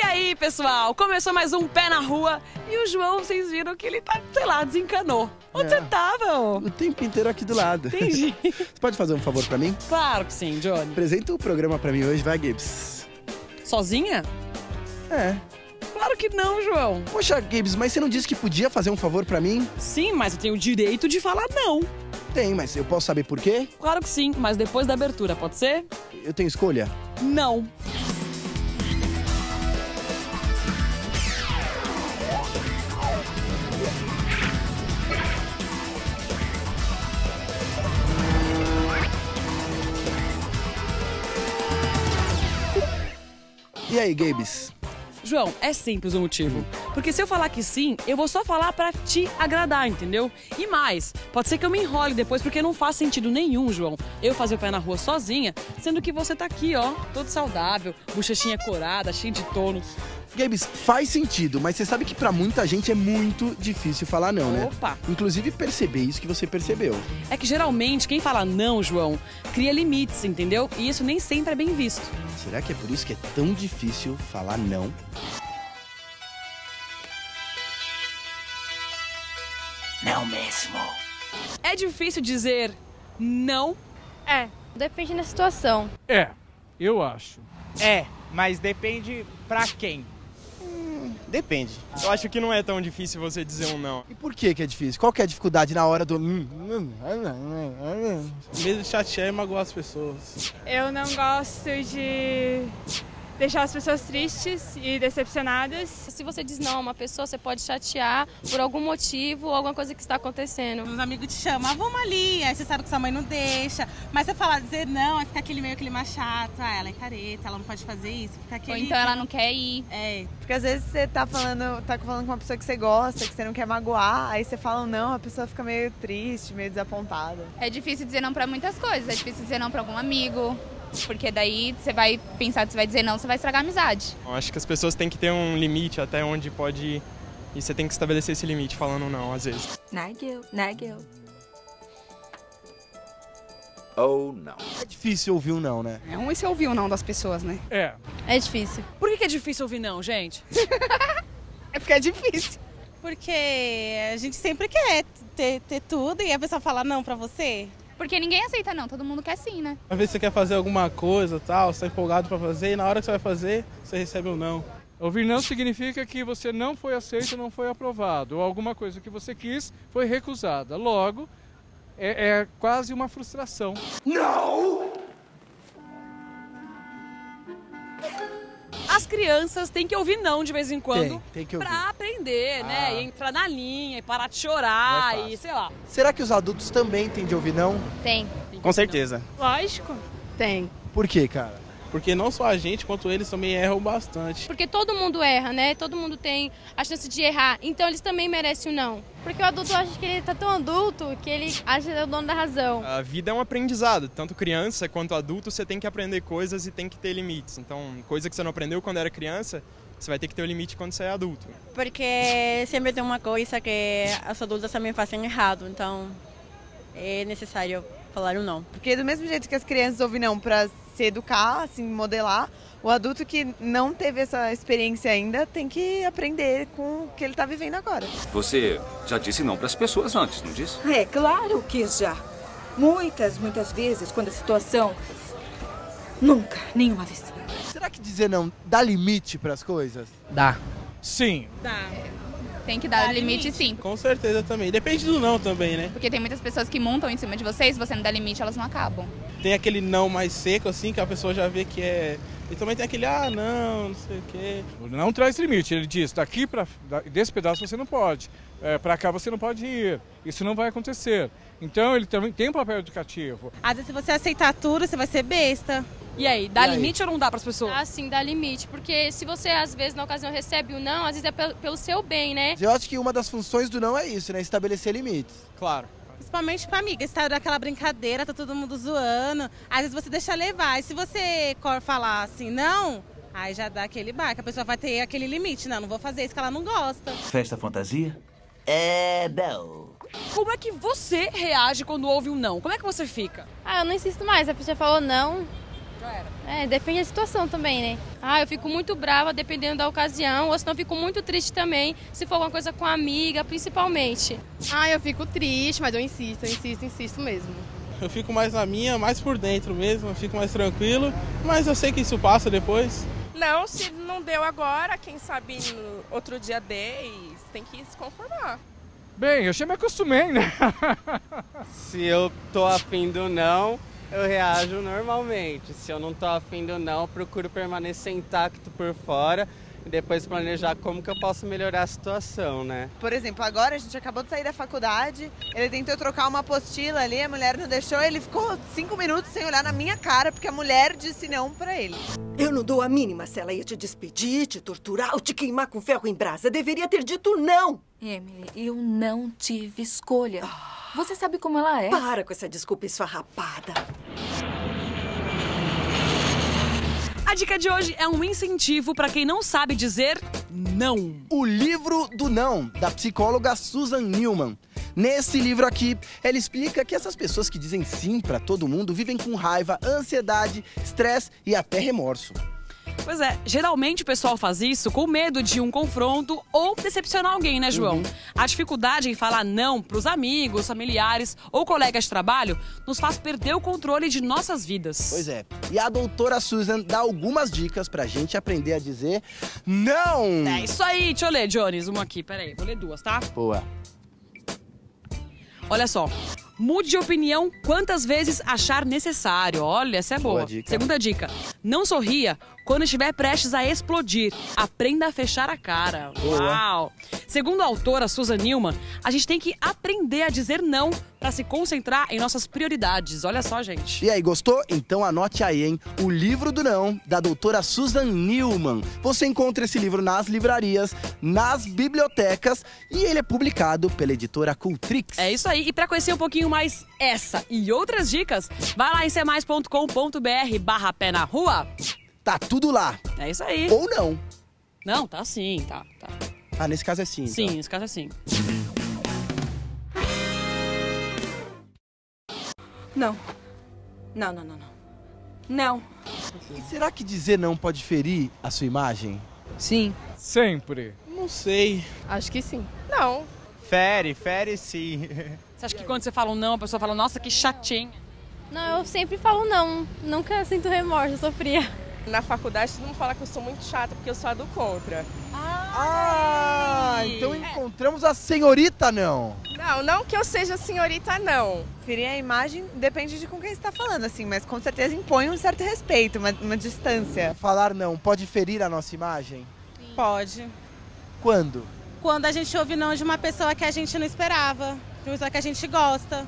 aí, pessoal, começou mais um Pé na Rua e o João, vocês viram que ele tá, sei lá, desencanou. Onde você tava? O tempo inteiro aqui do lado. Entendi. Você pode fazer um favor pra mim? Claro que sim, Johnny. Apresenta o programa pra mim hoje, vai, Gibbs. Sozinha? É. Claro que não, João. Poxa, Gibbs, mas você não disse que podia fazer um favor pra mim? Sim, mas eu tenho o direito de falar não. Tem, mas eu posso saber por quê? Claro que sim, mas depois da abertura, pode ser? Eu tenho escolha? Não. E aí, Gibbs? João, é simples o motivo. Porque se eu falar que sim, eu vou só falar pra te agradar, entendeu? E mais, pode ser que eu me enrole depois, porque não faz sentido nenhum, João, eu fazer o pé na rua sozinha, sendo que você tá aqui, ó, todo saudável, bochechinha corada, cheio de tônus. Gibbs, faz sentido, mas você sabe que pra muita gente é muito difícil falar não, né? Opa! Inclusive perceber isso que você percebeu. É que geralmente quem fala não, João, cria limites, entendeu? E isso nem sempre é bem visto. Será que é por isso que é tão difícil falar não? Não mesmo. É difícil dizer não? É, depende da situação. É, eu acho. É, mas depende pra quem. Depende. Eu acho que não é tão difícil você dizer um não. E por que é difícil? Qual que é a dificuldade na hora do... Medo de chatear e magoar as pessoas. Eu não gosto de deixar as pessoas tristes e decepcionadas. Se você diz não a uma pessoa, você pode chatear por algum motivo ou alguma coisa que está acontecendo. Os amigos te chamam, vamos ali, aí você sabe que sua mãe não deixa. Mas você falar, dizer não, aí fica aquele meio clima chato. Ah, ela é careta, ela não pode fazer isso. Fica aquele... Ou então ela não quer ir. É. Porque às vezes você tá falando com uma pessoa que você gosta, que você não quer magoar, aí você fala um não, a pessoa fica meio triste, meio desapontada. É difícil dizer não para muitas coisas. É difícil dizer não para algum amigo. Porque daí você vai pensar que você vai dizer não, você vai estragar a amizade. Eu acho que as pessoas têm que ter um limite até onde pode ir. E você tem que estabelecer esse limite falando não, às vezes. Nagel. Ou não. É difícil ouvir um não, né? É ruim você ouvir o não das pessoas, né? É. É difícil. Por que é difícil ouvir não, gente? É porque é difícil. Porque a gente sempre quer ter tudo e a pessoa fala não pra você. Porque ninguém aceita não, todo mundo quer sim, né? Às vezes você quer fazer alguma coisa, tal, você tá empolgado pra fazer e na hora que você vai fazer, você recebe um não. Ouvir não significa que você não foi aceito, não foi aprovado, ou alguma coisa que você quis foi recusada. Logo, é quase uma frustração. Não! As crianças têm que ouvir não de vez em quando Tem que ouvir. pra aprender, né? E entrar na linha, e parar de chorar, Não é e sei lá. Será que os adultos também têm de ouvir não? Tem. Com certeza. Lógico. Tem. Por quê, cara? Porque não só a gente, quanto eles também erram bastante. Porque todo mundo erra, né? Todo mundo tem a chance de errar. Então eles também merecem o não. Porque o adulto acha que ele tá tão adulto que ele acha que é o dono da razão. A vida é um aprendizado. Tanto criança quanto adulto, você tem que aprender coisas e tem que ter limites. Então, coisa que você não aprendeu quando era criança, você vai ter que ter o limite quando você é adulto. Porque sempre tem uma coisa que os adultos também fazem errado. Então, é necessário falar um não. Porque do mesmo jeito que as crianças ouvem não pra se educar, assim, modelar, o adulto que não teve essa experiência ainda tem que aprender com o que ele tá vivendo agora. Você já disse não para as pessoas antes, não disse? É claro que já. Muitas vezes, quando a situação... Nunca, nenhuma vez. Será que dizer não dá limite pras coisas? Dá. Sim. Dá. Tem que dar limite sim. Com certeza também. Depende do não também, né? Porque tem muitas pessoas que montam em cima de vocês, se você não dá limite, elas não acabam. Tem aquele não mais seco, assim, que a pessoa já vê que é... E também tem aquele, não sei o quê. Não traz limite. Ele diz, daqui desse pedaço você não pode. Pra cá você não pode ir. Isso não vai acontecer. Então ele também tem um papel educativo. Às vezes se você aceitar tudo, você vai ser besta. E aí, dá limite ou não dá pras pessoas? Ah, sim, dá limite. Porque se você, às vezes, na ocasião, recebe o não, às vezes é pelo seu bem, né? Eu acho que uma das funções do não é isso, né? Estabelecer limites. Claro. Principalmente pra amiga, está daquela brincadeira, tá todo mundo zoando. Às vezes você deixa levar. E se você falar assim, não, aí já dá aquele barco. A pessoa vai ter aquele limite. Não vou fazer isso que ela não gosta. Festa fantasia? É, não. Como é que você reage quando ouve um não? Como é que você fica? Ah, eu não insisto mais. A pessoa falou não, Já era. Depende da situação também, né? Eu fico muito brava dependendo da ocasião, ou senão eu fico muito triste também, se for alguma coisa com a amiga, principalmente. Eu fico triste, mas eu insisto mesmo. Eu fico mais na minha, mais por dentro mesmo, eu fico mais tranquilo, mas eu sei que isso passa depois. Não, se não deu agora, quem sabe no outro dia dê e tem que se conformar. Bem, eu já me acostumei, né? Se eu tô afim do não, eu reajo normalmente. Se eu não tô afim do não, procuro permanecer intacto por fora e depois planejar como que eu posso melhorar a situação, né? Por exemplo, agora a gente acabou de sair da faculdade, ele tentou trocar uma apostila ali, a mulher não deixou, ele ficou 5 minutos sem olhar na minha cara, porque a mulher disse não pra ele. Eu não dou a mínima se ela ia te despedir, te torturar ou te queimar com ferro em brasa. Deveria ter dito não. Emily, eu não tive escolha. Você sabe como ela é. Para com essa desculpa esfarrapada. A dica de hoje é um incentivo para quem não sabe dizer não. O livro do não, da psicóloga Susan Newman. Nesse livro aqui, ela explica que essas pessoas que dizem sim para todo mundo vivem com raiva, ansiedade, estresse e até remorso. Pois é, geralmente o pessoal faz isso com medo de um confronto ou decepcionar alguém, né, João? A dificuldade em falar não pros amigos, familiares ou colegas de trabalho nos faz perder o controle de nossas vidas. Pois é, e a doutora Susan dá algumas dicas pra gente aprender a dizer não! É isso aí, deixa eu ler, Jones, uma aqui, peraí, vou ler 2, tá? Boa. Olha só, mude de opinião quantas vezes achar necessário. Olha, essa é boa. Segunda dica, não sorria quando estiver prestes a explodir. Aprenda a fechar a cara. Boa. Uau! Segundo a autora Susan Newman, a gente tem que aprender a dizer não para se concentrar em nossas prioridades. Olha só, gente. E aí, gostou? Então anote aí, hein? O livro do não, da doutora Susan Newman. Você encontra esse livro nas livrarias, nas bibliotecas e ele é publicado pela editora Cultrix. É isso aí. E para conhecer um pouquinho mais essa e outras dicas, vai lá em semais.com.br/pé na rua. Tá tudo lá. É isso aí. Ou não. Não, tá sim, tá. Ah, nesse caso é sim. Sim, então. nesse caso é sim. Não. Não. E será que dizer não pode ferir a sua imagem? Sim. Sempre. Não sei. Acho que sim. Não. Fere sim. Você acha que quando você fala um não, a pessoa fala, nossa, que chatinha? Não, eu sempre falo não. Nunca sinto remorso, eu sou fria. Na faculdade todo mundo fala que eu sou muito chata porque eu sou a do contra. Então encontramos a senhorita não. Não que eu seja senhorita, não. Ferir a imagem depende de com quem você está falando, assim, mas com certeza impõe um certo respeito, uma distância. Falar não pode ferir a nossa imagem? Pode. Quando? Quando a gente ouve não de uma pessoa que a gente não esperava, de uma pessoa que a gente gosta.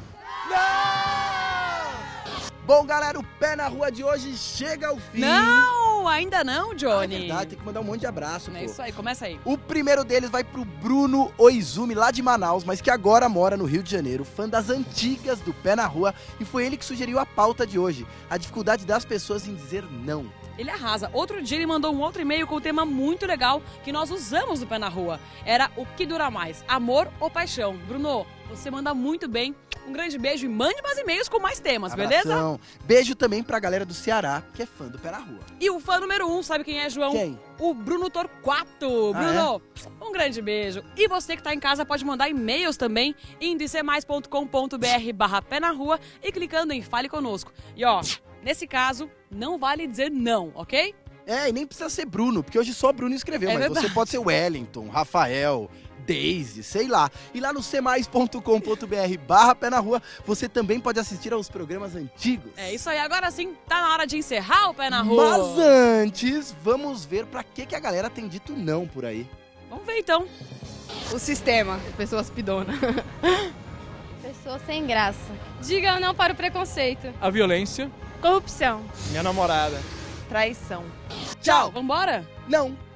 Bom, galera, o Pé na Rua de hoje chega ao fim. Não, ainda não, Johnny. É verdade, tem que mandar um monte de abraço, É isso aí, começa aí. O primeiro deles vai pro Bruno Oizumi, lá de Manaus, mas que agora mora no Rio de Janeiro, fã das antigas do Pé na Rua, e foi ele que sugeriu a pauta de hoje, a dificuldade das pessoas em dizer não. Ele arrasa. Outro dia ele mandou um outro e-mail com um tema muito legal que nós usamos no Pé na Rua. Era o que dura mais, amor ou paixão? Bruno, você manda muito bem. Um grande beijo e mande mais e-mails com mais temas, beleza? Abração. Beijo também pra galera do Ceará, que é fã do Pé na Rua. E o fã número 1, sabe quem é, João? Quem? O Bruno Torquato. Bruno, um grande beijo. E você que tá em casa pode mandar e-mails também, indo em semais.com.br/pé na rua e clicando em Fale Conosco. E ó, nesse caso, não vale dizer não, ok? E nem precisa ser Bruno, porque hoje só Bruno escreveu, mas verdade. você pode ser Wellington, Rafael, Daisy, sei lá. E lá no semais.com.br/pé na rua, você também pode assistir aos programas antigos. É isso aí, agora sim, tá na hora de encerrar o Pé na Rua. Mas antes, vamos ver pra que a galera tem dito não por aí. Vamos ver então. O sistema. Pessoas pidonas. Pessoa sem graça. Diga não para o preconceito. A violência. Corrupção. Minha namorada. Traição. Tchau. Vambora? Não.